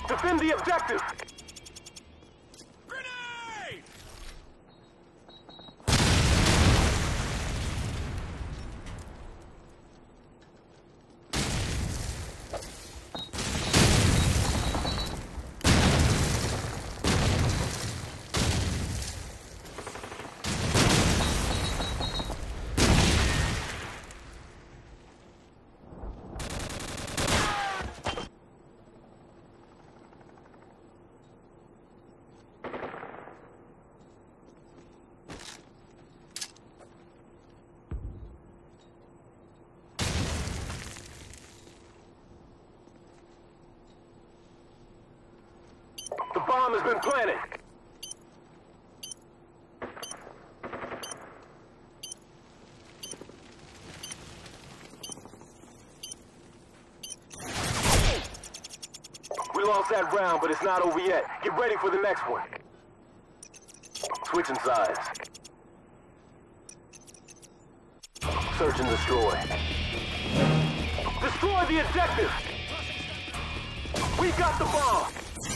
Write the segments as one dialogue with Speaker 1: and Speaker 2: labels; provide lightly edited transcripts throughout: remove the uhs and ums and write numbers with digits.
Speaker 1: Defend the objective!
Speaker 2: Grenade!
Speaker 1: The bomb has been planted. We lost that round, but it's not over yet. Get ready for the next one. Switching sides. Search and destroy. Destroy the objective! We got the bomb!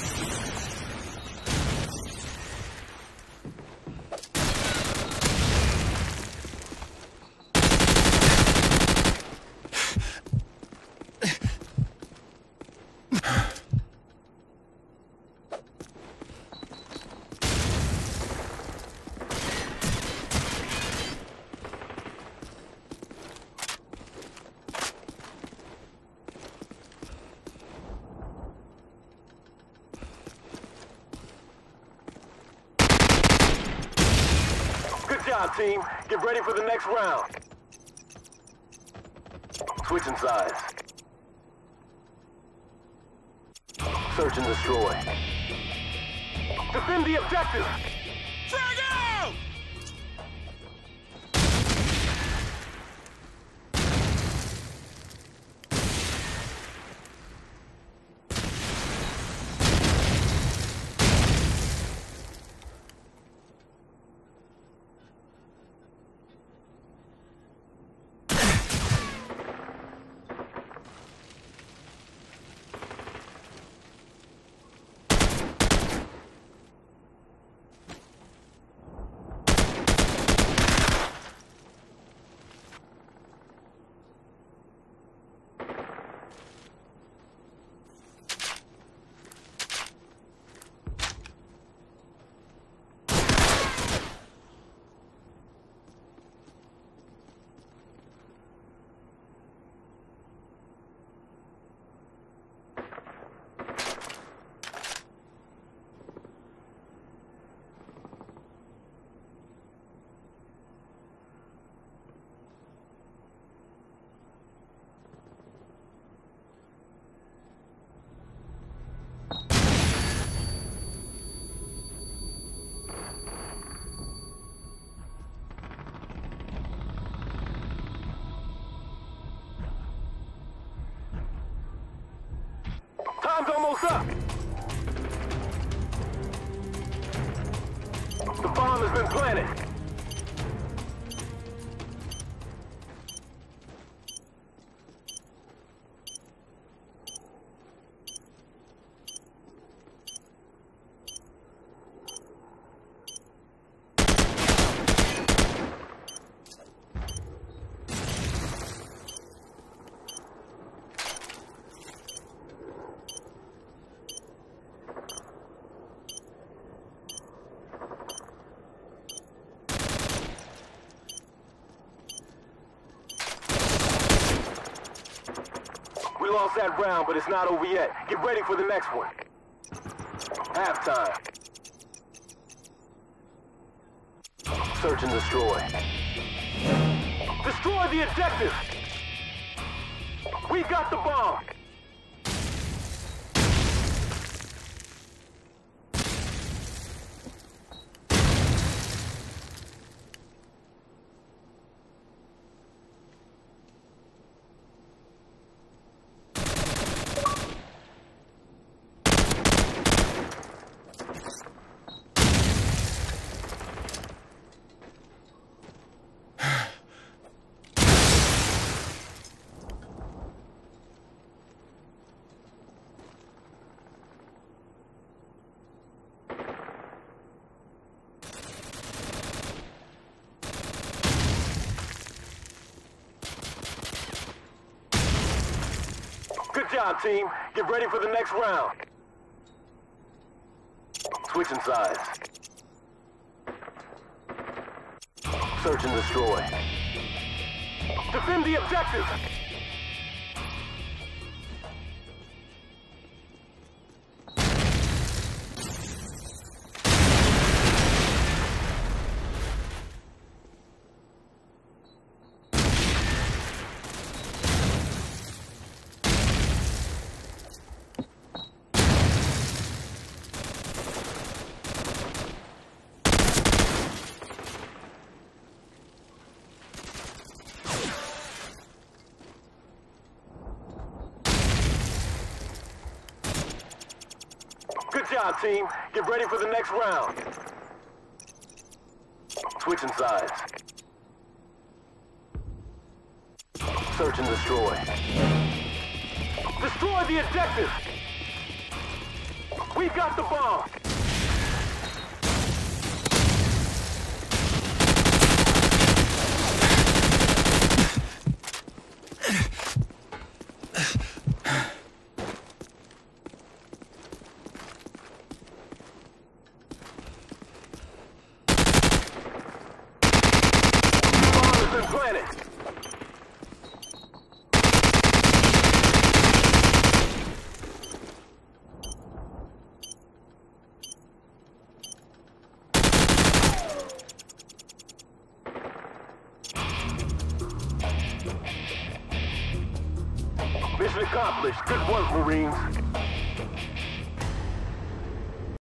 Speaker 1: Good job, team. Get ready for the next round. Switching sides. Search and destroy. Defend the objective!
Speaker 2: Frag out!
Speaker 1: Time's almost up! The bomb has been planted. We lost that round, but it's not over yet. Get ready for the next one. Halftime. Search and destroy. Destroy the objective! We got the bomb! Good job, team. Get ready for the next round. Switching sides. Search and destroy. Defend the objective! Good job, team. Get ready for the next round. Switching sides. Search and destroy. Destroy the objective! We've got the bomb! Planet. Mission accomplished. Good work, Marines.